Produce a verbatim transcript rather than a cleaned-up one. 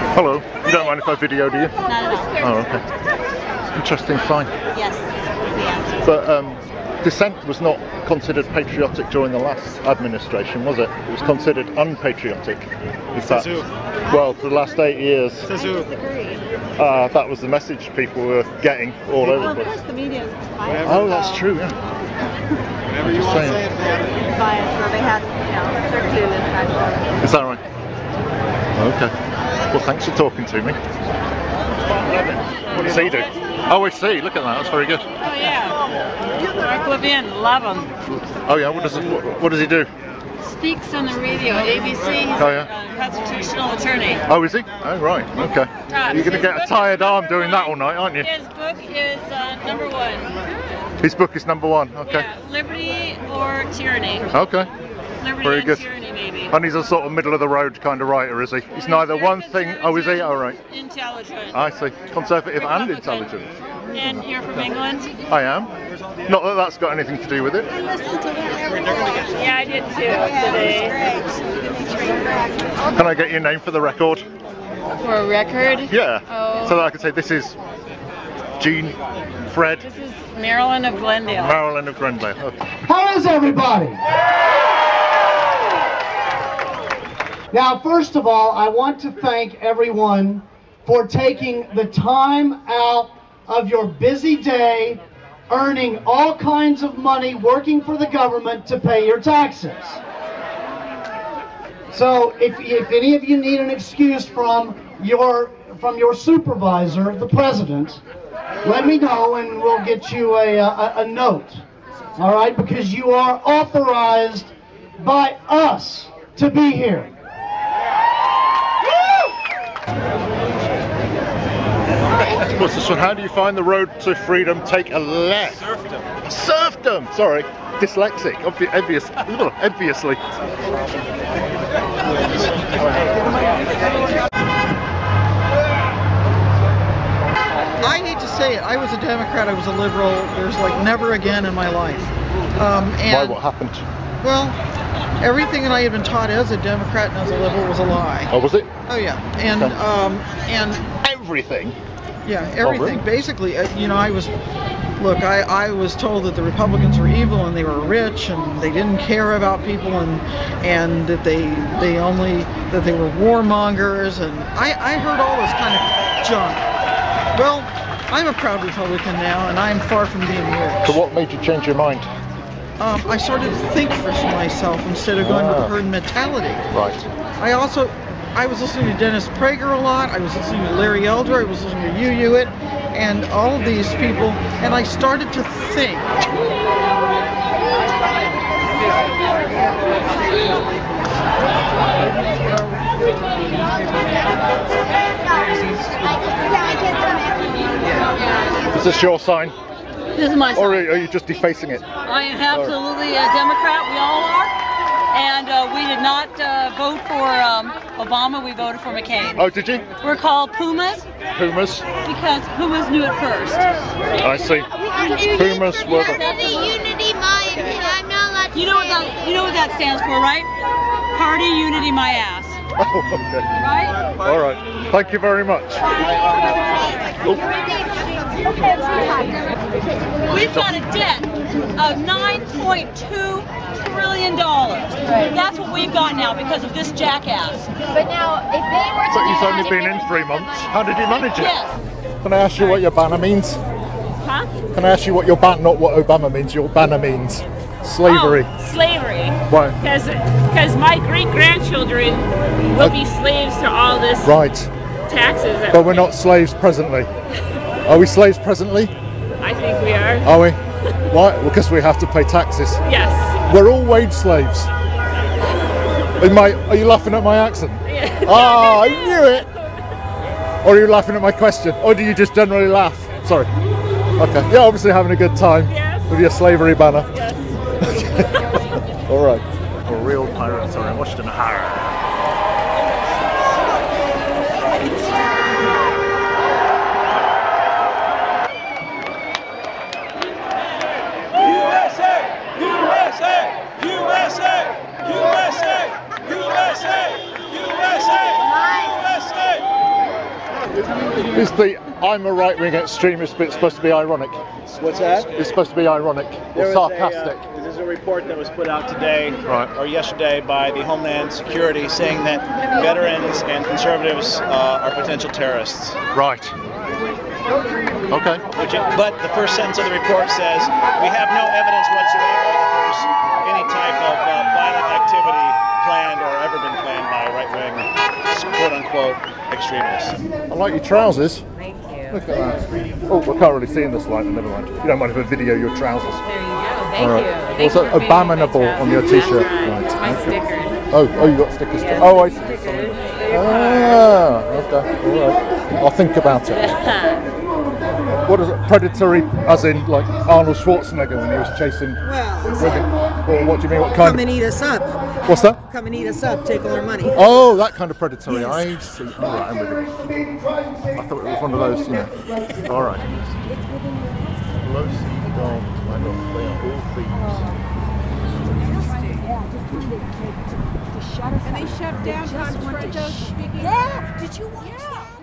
Hello. You don't mind if I video, do you? Not at all. Oh, okay. Interesting find. Yes. Yes. But um, dissent was not considered patriotic during the last administration, was it? It was considered unpatriotic. In fact, well, for the last eight years, uh, that was the message people were getting all Well, over the of place. course, the media is biased. Oh, that's true, yeah. Whatever you want to say. Biased, so they had, you know, circulated that. Is that right? Okay. Well, thanks for talking to me. What does he do? Oh, I see. Look at that. That's very good. Oh yeah, Mark Levin, love him. Oh yeah. What does it, what, what does he do? Speaks on the radio, A B C. He's Oh, yeah. a constitutional attorney. Oh, is he? Oh, right. Okay. Uh, You're going to his get a book tired is arm number doing that all one. night, aren't you? His book is uh, number one. His book is number one. Okay. Yeah, Liberty or Tyranny. Okay. Liberty Very and good. Tyranny, maybe. And he's a sort of middle of the road kind of writer, is he? He's neither Very one thing. Oh, is he? conservative, Oh, right. Intelligent. I see. Conservative and Republican. intelligent. And you're from England? I am. Not that that's got anything to do with it. Yeah, I did too today. Can I get your name for the record? For a record? Yeah. Oh. So that I can say this is Jean, Fred, This is Marilyn of Glendale. Marilyn of Glendale. Okay. How is everybody? Now, first of all, I want to thank everyone for taking the time out of your busy day, earning all kinds of money, working for the government to pay your taxes. So if, if any of you need an excuse from your, from your supervisor, the president, let me know and we'll get you a, a, a note. All right, because you are authorized by us to be here. What's this one? How do you find the road to freedom? Take a left. Serfdom. Serfdom. Sorry, dyslexic. Obvi obvious. ugh, obviously. I hate to say it, I was a Democrat, I was a liberal, there's like never again in my life. Um, and, Why? What happened? Well, everything that I had been taught as a Democrat and as a liberal was a lie. Oh, was it? Oh yeah, and Okay. um, and Everything. yeah, everything. really? Basically, uh, you know, I was, look, I, I was told that the Republicans were evil and they were rich and they didn't care about people and and that they they only that they were warmongers, and I I heard all this kind of junk. Well, I'm a proud Republican now, and I'm far from being rich. So what made you change your mind? Um, I started to think for myself instead of going with Ah. the herd mentality. Right. I also, I was listening to Dennis Prager a lot. I was listening to Larry Elder. I was listening to You Hewitt, and all of these people, and I started to think. Is this your sign? This is my Or sign. are you just defacing it? I am absolutely a Democrat. We all are. And uh, we did not uh, vote for um, Obama. We voted for McCain. Oh, did you? We're called Pumas Pumas. because Pumas knew it first. I see. Pumas were the... Unity, unity, my, and I'm not allowed to You know what say that? You know what that stands for, right? Party unity, my ass. Oh, okay. Right? All right. Thank you very much. Oh. We've got a debt of nine point two trillion dollars. That's what we've got now because of this jackass. But now, if they were to So you've do only that- been in three months. How did you manage it? Yes. Can I ask you what your banner means? Huh? Can I ask you what your ban, not what Obama means, your banner means? Slavery. Oh, slavery. Why? Because because my great grandchildren will Uh, be slaves to all this Right. taxes. That But we're not slaves presently. Are we slaves presently? I think we are. Are we? Why? Well, because we have to pay taxes. Yes. We're all wage slaves. Are, my, are you laughing at my accent? Yeah. Ah, I knew it! Or are you laughing at my question? Or do you just generally laugh? Sorry. Okay. You're obviously having a good time Yes. with your slavery banner. Yes. All right. A real pirate. Sorry, I watched an horror. Is the I'm a right-wing extremist bit supposed to be ironic? What's that? It's supposed to be ironic There or was sarcastic. A, uh, there's a report that was put out today Right. or yesterday by the Homeland Security saying that veterans and conservatives uh, are potential terrorists. Right. Okay. Which, but the first sentence of the report says we have no evidence whatsoever that there's any type of uh, violent activity planned or ever been planned by right-wing, quote-unquote, extremists. I like your trousers. Thank you. Look at that. Oh, I can't really see in this light, but never mind. You don't mind if I video your trousers. There you go. Thank All right. you. Thank What's you that? for fitting my Abominable trousers. on your t-shirt. That's right. Right. It's my Okay. stickers. Oh, oh, you got stickers. Yes, too. Oh, I see. stickers. Sorry. They're Ah, okay. All right. I'll think about it. What is it? Predatory, as in like Arnold Schwarzenegger when he was chasing Well, women? Or what do you mean? What kind come and eat us up. of? What's that? Come and eat us up. Take all our money. Oh, that kind of predatory. Yes. I see. All right, I'm with you. I thought it was one of those, you know. All right. Low sea dogs, my dogs, they are all thieves. And they shut down Times Square. Yeah, did you watch that?